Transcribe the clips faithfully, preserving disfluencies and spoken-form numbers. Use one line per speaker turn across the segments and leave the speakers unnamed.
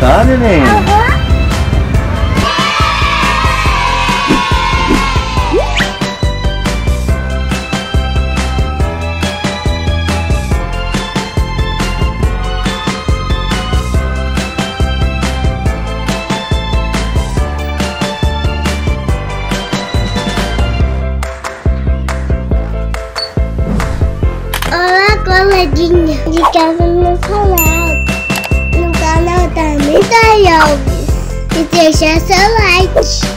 Tá, neném?
Uhum. Olá, coleguinha, de casa no canal, no canal da Míthaly Alves, e deixa seu like.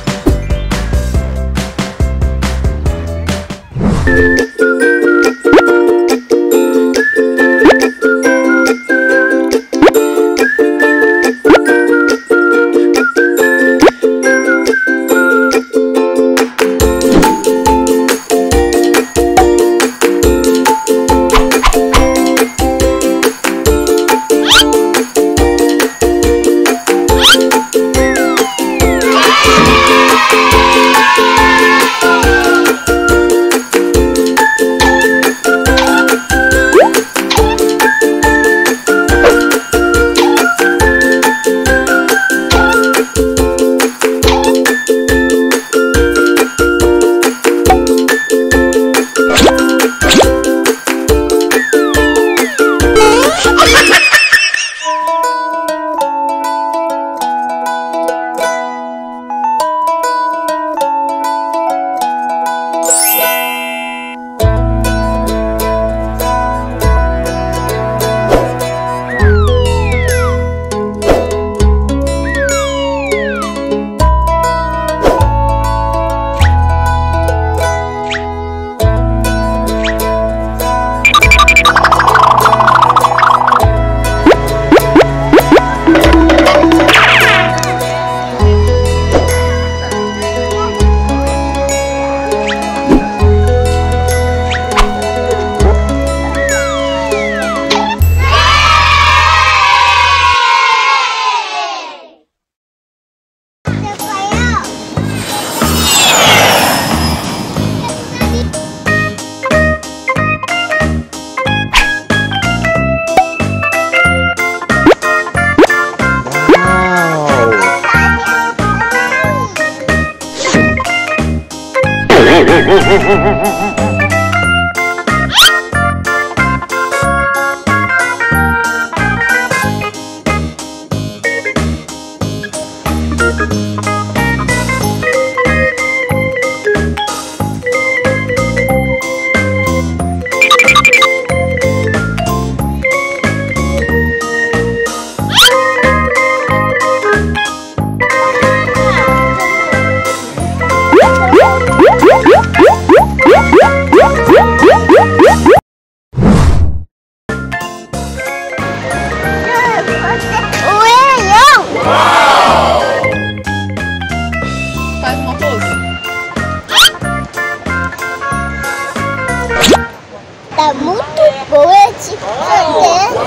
Tá muito bom esse sorvete.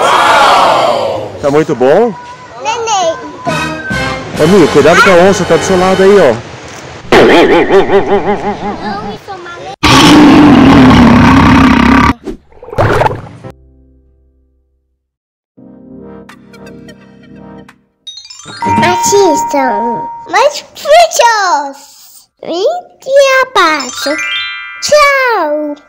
Tá muito bom?
Neném.
Ô, Mia, cuidado com a onça, tá do seu lado aí, ó.
Assistam mais vídeos. Vinte abaixo. Tchau.